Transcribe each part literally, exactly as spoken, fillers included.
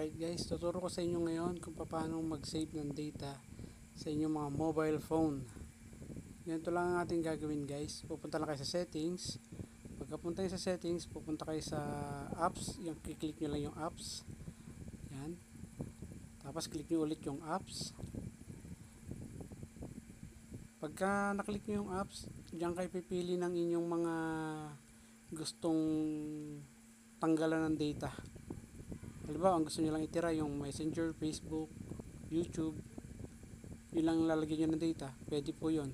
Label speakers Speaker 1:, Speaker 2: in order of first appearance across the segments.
Speaker 1: Alright guys, tuturo ko sa inyo ngayon kung paano mag-save ng data sa inyong mga mobile phone. Ganito lang ang ating gagawin guys. Pupunta lang kayo sa settings. Pagkapunta kayo sa settings, pupunta kayo sa apps. Yung kiklik nyo lang yung apps. Yan. Tapos click nyo ulit yung apps. Pagka naklik nyo yung apps, diyan kayo pipili ng inyong mga gustong tanggalan ng data. Halimbawa, ang gusto nyo lang itira yung Messenger, Facebook, YouTube, yun lang lalagyan nyo ng data, pwede po yun.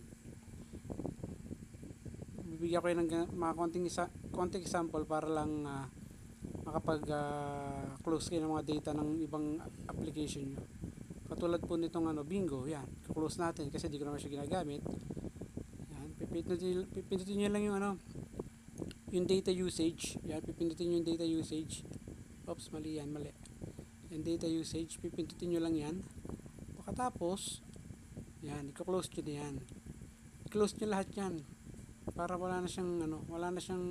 Speaker 1: Bibigyan ko yun ng mga konting, isa, konting example para lang uh, makapag uh, close kayo ng mga data ng ibang application nyo. Katulad po nitong ano, Bingo, yan, close natin kasi di ko naman siya ginagamit. Yan, pipindutin, pipindutin nyo lang yung ano, yung data usage. Yan, pipindutin nyo yung data usage. Oops, mali yan, mali. Yung data usage, pipindutin nyo lang yan. Pagkatapos, yan, i-close nyo na yan. I-close nyo lahat yan. Para wala na siyang, ano, wala na siyang,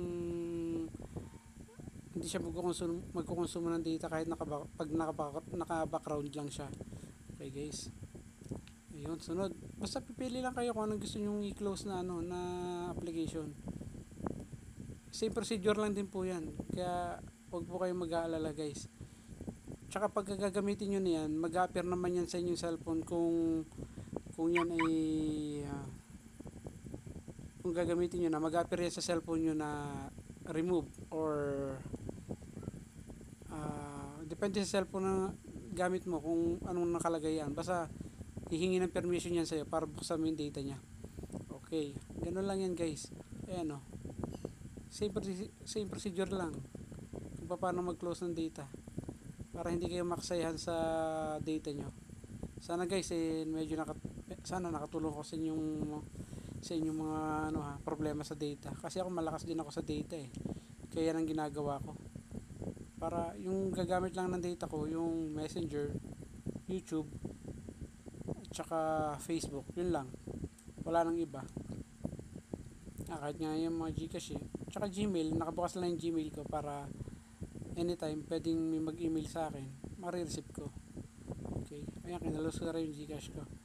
Speaker 1: hindi siya magkukonsumo, magkukonsumo ng data kahit nakaba, pag naka-background lang siya. Okay guys. Ayun, sunod. Basta pipili lang kayo kung anong gusto nyo i-close na, ano, na application. Same procedure lang din po yan. Kaya, huwag po kayong mag-aalala guys. Tsaka pag gagamitin nyo na yan, mag-appear naman yan sa inyong cellphone kung kung yan ay uh, kung gagamitin nyo na, mag-appear yan sa cellphone nyo na remove or uh, depende sa cellphone na gamit mo kung anong nakalagay yan. Basta hihingi ng permission yan sa'yo para buksan mo yung data nya. Okay, ganun lang yan guys. Ayan o, same, same procedure lang kung paano mag-close ng data para hindi kayo maksayahan sa data nyo. Sana guys eh medyo naka, sana nakatulong ko sa inyong sa inyong mga ano ha, problema sa data kasi ako malakas din ako sa data eh. Kaya yan ang ginagawa ko. Para yung gagamit lang ng data ko yung Messenger, YouTube at saka Facebook, yun lang. Wala nang iba. Ah, kahit nga yung mga Gcash eh. Tsaka Gmail, nakabukas lang yung Gmail ko para anytime pwedeng may mag-email sa akin, marireceive ko. Okay, ayan, kinalose ko na rin yung Gcash ko.